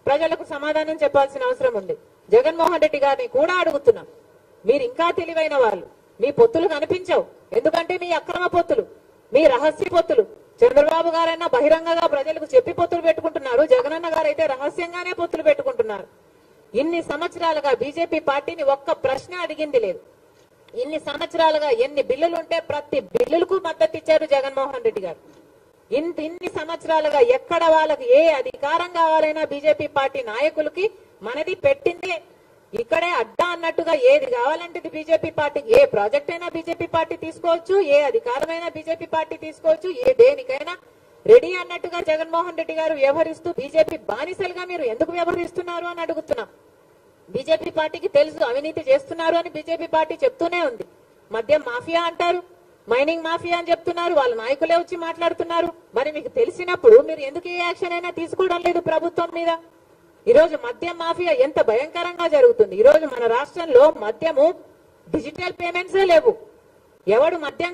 ప్రజలకు సమాధానం చెప్పాల్సిన అవసరం ఉంది. జగన్మోహన్ రెడ్డి గారిని కూడా అడుగుతున్నాం, మీరు ఇంకా తెలివైన వాళ్ళు, మీ పొత్తులు కనిపించవు. ఎందుకంటే మీ అక్రమ పొత్తులు, మీ రహస్య పొత్తులు. చంద్రబాబు గారైనా బహిరంగంగా ప్రజలకు చెప్పి పొత్తులు పెట్టుకుంటున్నారు, జగనన్న గారైతే రహస్యంగానే పొత్తులు పెట్టుకుంటున్నారు. ఇన్ని సంవత్సరాలుగా బీజేపీ పార్టీని ఒక్క ప్రశ్న అడిగింది లేదు. ఇన్ని సంవత్సరాలుగా ఎన్ని బిల్లులు ఉంటే ప్రతి బిల్లులకు మద్దతు ఇచ్చారు జగన్మోహన్ రెడ్డి గారు. ఇన్ని సంవత్సరాలుగా ఎక్కడ వాళ్ళకి ఏ అధికారం కావాలైనా బీజేపీ పార్టీ నాయకులకి మనది పెట్టిందే. ఇక్కడే అడ్డా అన్నట్టుగా ఏది కావాలంటే బీజేపీ పార్టీకి, ఏ ప్రాజెక్ట్ అయినా బీజేపీ పార్టీ తీసుకోవచ్చు, ఏ అధికారమైనా బీజేపీ పార్టీ తీసుకోవచ్చు, ఏ దేనికైనా రెడీ అన్నట్టుగా జగన్మోహన్ రెడ్డి గారు వ్యవహరిస్తూ బీజేపీ బానిసలుగా మీరు ఎందుకు వ్యవహరిస్తున్నారు అని అడుగుతున్నాం. బీజేపీ పార్టీకి తెలుసు అవినీతి చేస్తున్నారు అని బీజేపీ పార్టీ చెప్తూనే ఉంది. మద్యం మాఫియా అంటారు, మైనింగ్ మాఫియా అని చెప్తున్నారు, వాళ్ళ నాయకులే వచ్చి మాట్లాడుతున్నారు. మరి మీకు తెలిసినప్పుడు మీరు ఎందుకు ఏ యాక్షన్ అయినా తీసుకోవడం లేదు ప్రభుత్వం మీద? ఈ రోజు మద్యం మాఫియా ఎంత భయంకరంగా జరుగుతుంది. ఈ రోజు మన రాష్ట్రంలో మద్యము డిజిటల్ పేమెంట్సే లేవు. ఎవడు మద్యం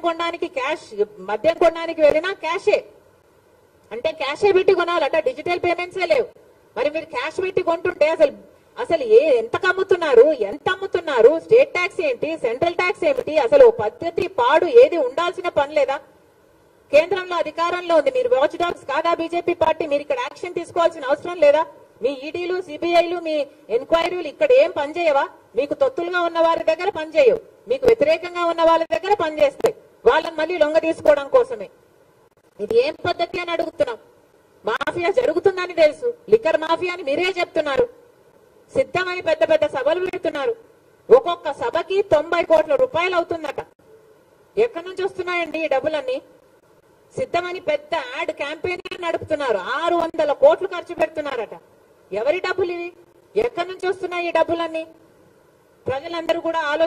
కొనడానికి వెళ్ళినా క్యాషే, అంటే క్యాషే పెట్టి కొనాలట, డిజిటల్ పేమెంట్సే లేవు. మరి మీరు క్యాష్ పెట్టి కొంటుంటే అసలు ఎంత అమ్ముతున్నారు? స్టేట్ ట్యాక్స్ ఏంటి, సెంట్రల్ ట్యాక్స్ ఏమిటి? అసలు పద్ధతి పాడు ఏది ఉండాల్సిన పని లేదా? కేంద్రంలో అధికారంలో ఉంది, మీరు వాచ్ డాగ్స్ కాదా బీజేపీ పార్టీ? మీరు ఇక్కడ యాక్షన్ తీసుకోవాల్సిన అవసరం లేదా? మీ ఈడీలు, సిబిఐలు, మీ ఎంక్వైరీలు ఇక్కడ ఏం పనిచేయవా? మీకు తొత్తులుగా ఉన్న వారి దగ్గర పనిచేయవు, మీకు వ్యతిరేకంగా ఉన్న వాళ్ళ దగ్గర పనిచేస్తాయి, వాళ్ళని మళ్ళీ లొంగ తీసుకోవడం కోసమే. ఇది ఏం పద్ధతి అని అడుగుతున్నాం. మాఫియా జరుగుతుందని తెలుసు, లిక్కర్ మాఫియా అని మీరే చెప్తున్నారు, సిద్ధమని పెద్ద పెద్ద సభలు పెడుతున్నారు. ఒక్కొక్క సభకి 90 కోట్ల రూపాయలు అవుతుందట. ఎక్కడి నుంచి వస్తున్నాయండి ఈ డబ్బులన్నీ? సిద్ధమని పెద్ద యాడ్ క్యాంపెయిన్ నడుపుతున్నారు, 600 కోట్లు ఖర్చు పెడుతున్నారట. ఎవరి డబ్బులు ఇవి? ఎక్కడి నుంచి వస్తున్నాయి ఈ డబ్బులన్నీ? ప్రజలందరూ కూడా